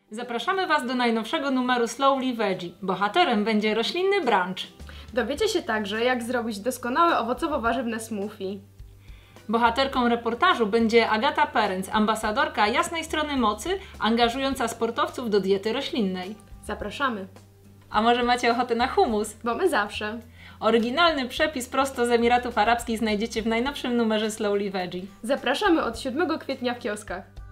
Zapraszamy Was do najnowszego numeru Slowly Veggie. Bohaterem będzie roślinny brunch. Dowiecie się także, jak zrobić doskonałe owocowo-warzywne smoothie. Bohaterką reportażu będzie Agata Perenc, ambasadorka jasnej strony mocy, angażująca sportowców do diety roślinnej. Zapraszamy, A może macie ochotę na hummus? bo my zawsze. Oryginalny przepis prosto z Emiratów Arabskich znajdziecie w najnowszym numerze Slowly Veggie. Zapraszamy od 7 kwietnia w kioskach.